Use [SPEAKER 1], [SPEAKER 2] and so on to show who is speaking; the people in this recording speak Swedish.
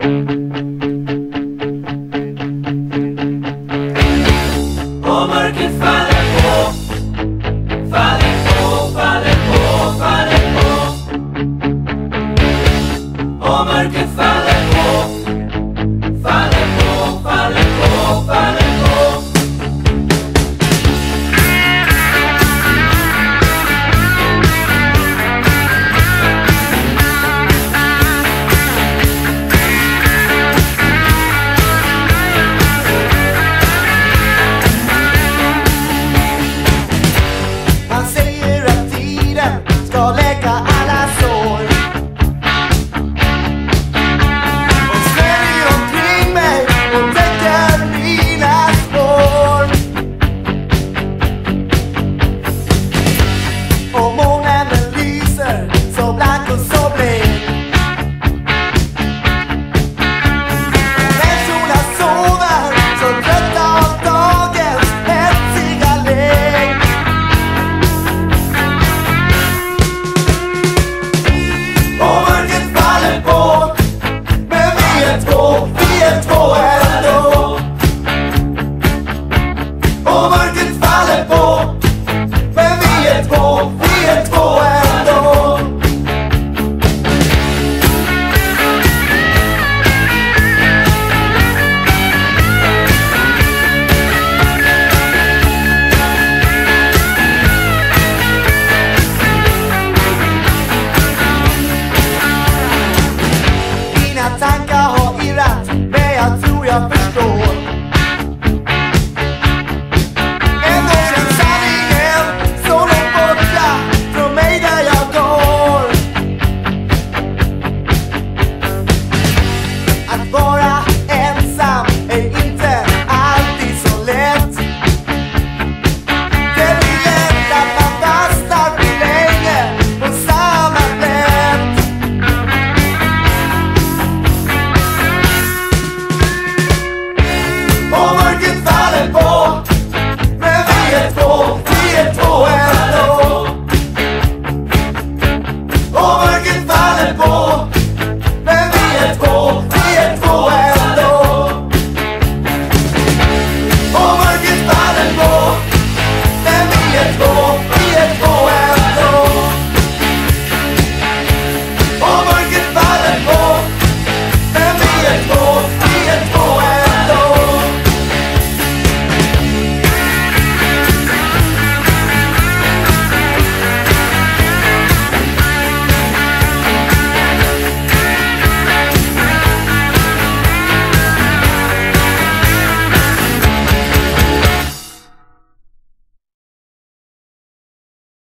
[SPEAKER 1] Och mörkret faller på, faller på, faller på, faller på. Och mörkret faller på, faller på, faller på, faller på.
[SPEAKER 2] Han säger att tiden ska läka alla sår. Och svänger omkring mig och täcker mina spår. Och månen den lyser så blank och så blek. Människorna sover så trötta av dagens hetsiga lek. Och mörkret faller på, men vi är två ändå. Och mörkret faller på, men vi är två ändå. Mina tankar har irrat, men jag tror jag förstår.